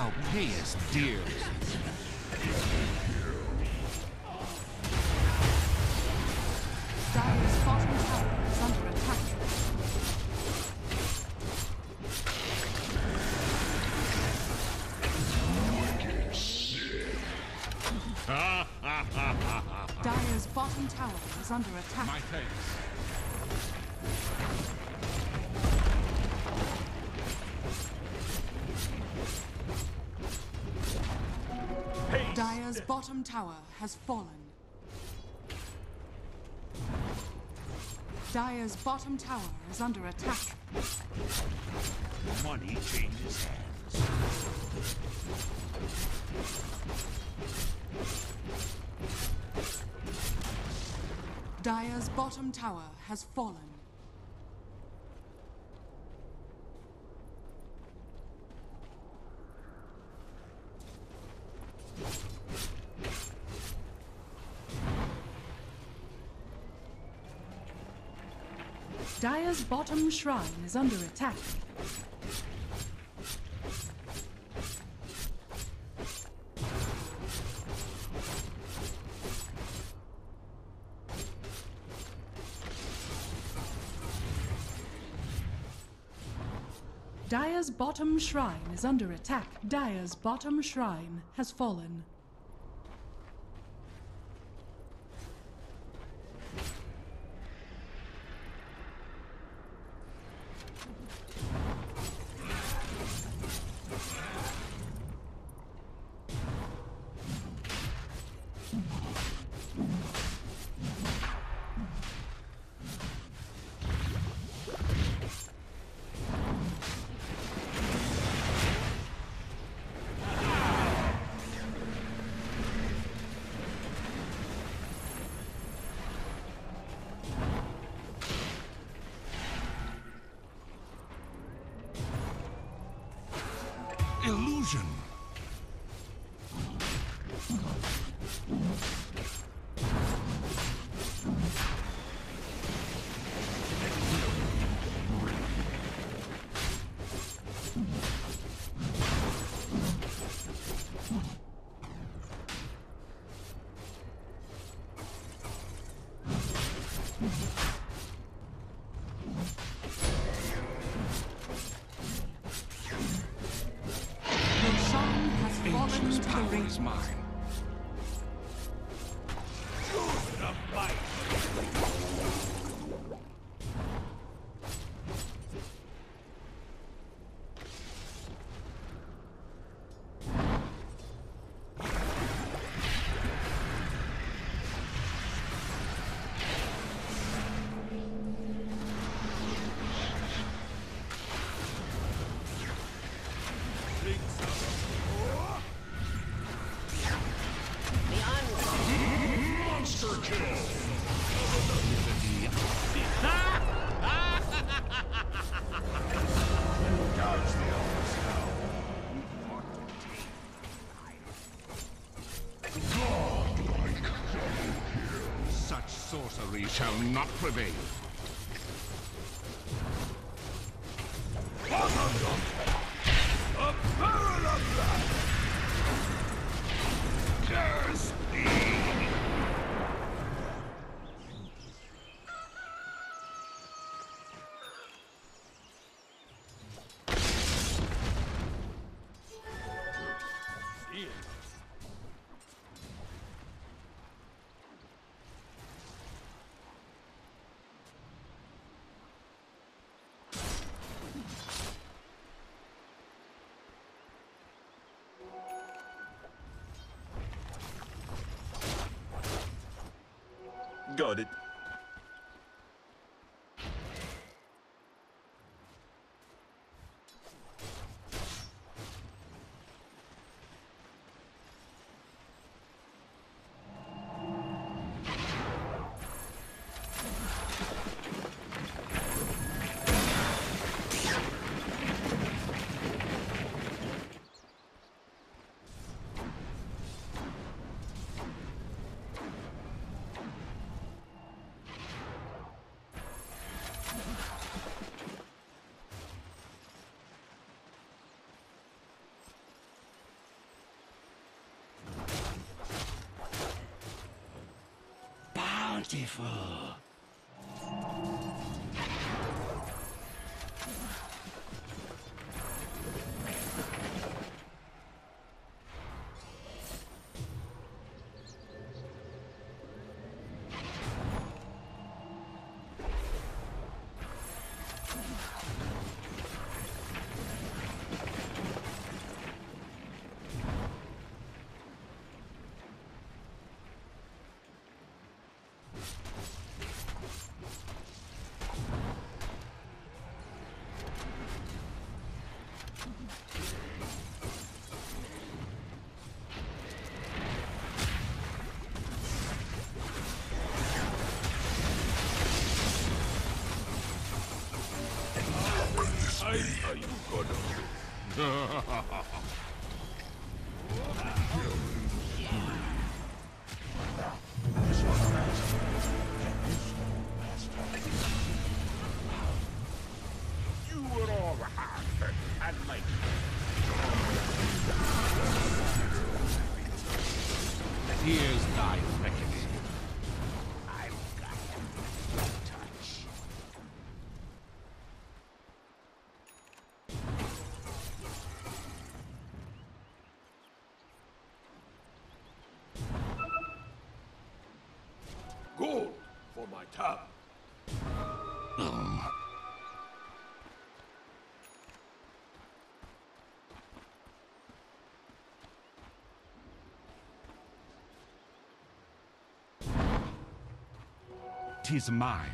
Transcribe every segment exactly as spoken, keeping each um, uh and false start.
Thou payest dearly. Dire's bottom tower is under attack. Dire's bottom tower is under attack. My thanks. Dire's bottom tower has fallen. Dire's bottom tower is under attack. Money changes hands. Dire's bottom tower has fallen. Dire's bottom shrine is under attack. Dire's bottom shrine is under attack. Dire's bottom shrine has fallen. Illusion. Is mine. Choose the fight. Sorcery shall not prevail. A barrel of blood! Curse thee! Got it. Beautiful. Are you gonna You were all hard and mighty. Here's thy reckoning. I've got no touch. Gold for my tab. Um. Tis mine.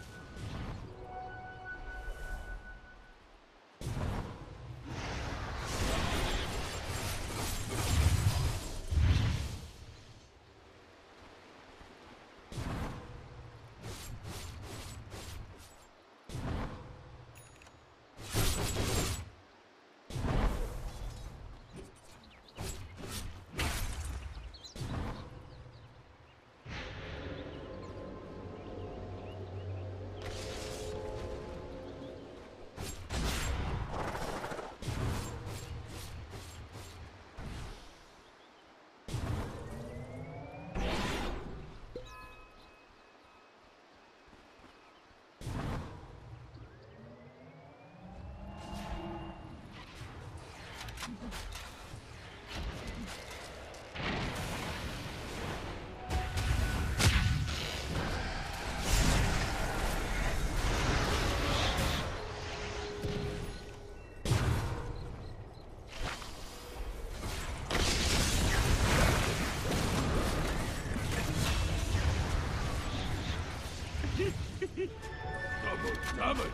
Double damage!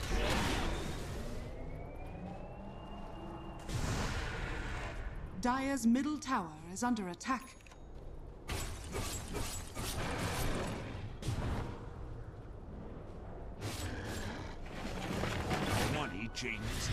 Dire's middle tower is under attack. Money changes.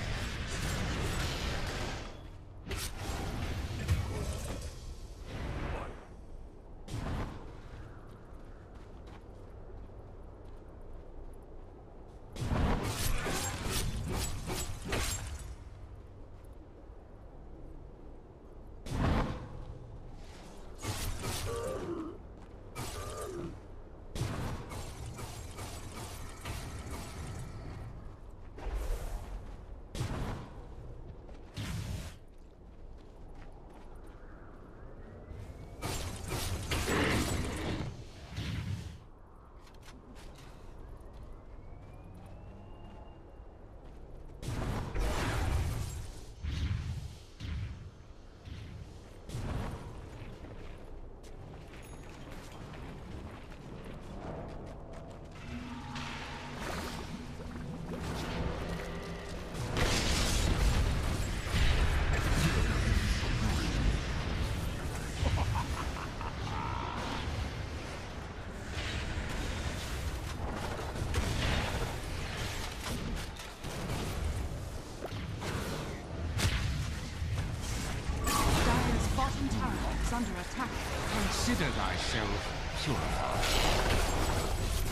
Under attack. Consider thyself purified.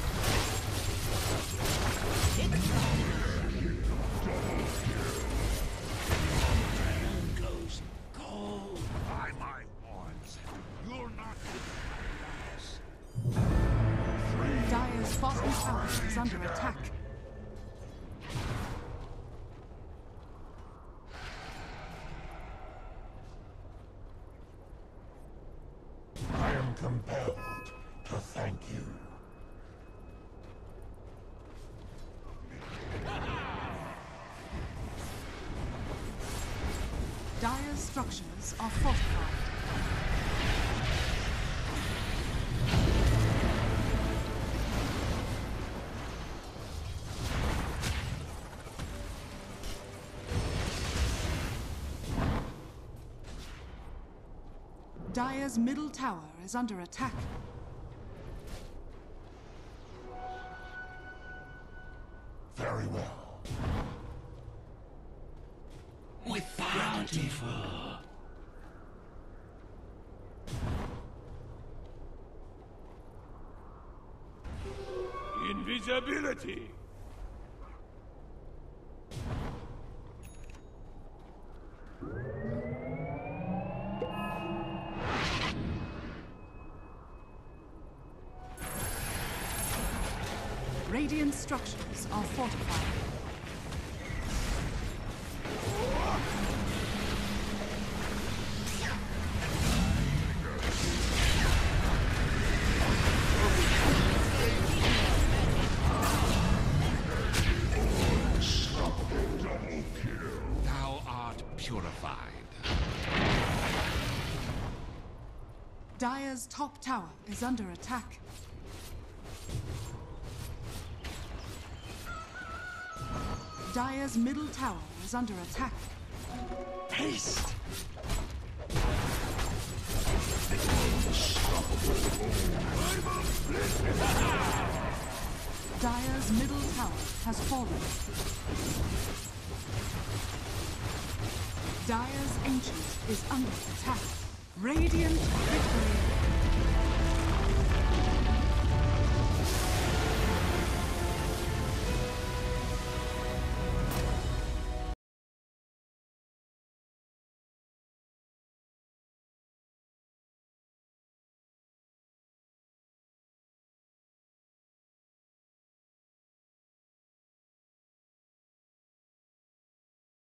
Goes cold by my horns. You're not under attack. I am compelled to thank you. Dire's structures are fortified. Dire's middle tower is under attack. Very well. With bountiful. Invisibility. Radiant structures are fortified. Thou art purified. Dire's top tower is under attack. Dire's middle tower is under attack. Haste! Dire's middle tower has fallen. Dire's ancient is under attack. Radiant victory.